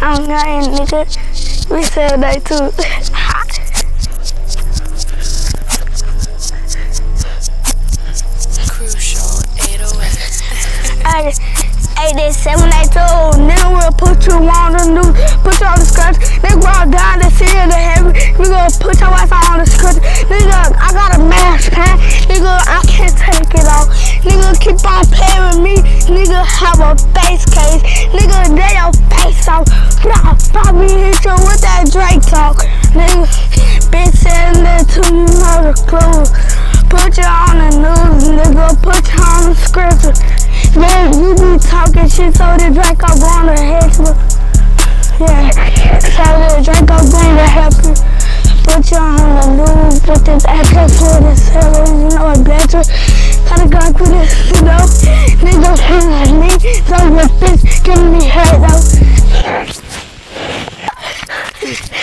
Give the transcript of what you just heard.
I'm lying, nigga. We sell that too. Crucial 808. Hey, that 782, nigga will put you on the news, put you on the skirts, nigga roll down the city of the heaven, nigga put your ass on the skirts, nigga, I got a mask, huh? Nigga, I can't take it off, nigga, keep on playing with me, nigga, have a face case, nigga, lay your face off, probably hit you with that Drake talk, nigga, bitch saying that to you know the clues, put you on the news, nigga, put you on the scripture. Man, you be talking shit, so the Draco going to help you. Yeah, so the Draco going to help you. Put you on the news, put this address for the server, you know, a better. Gotta go through this, you know. Nigga feeling me, so your bitch giving me hurt though.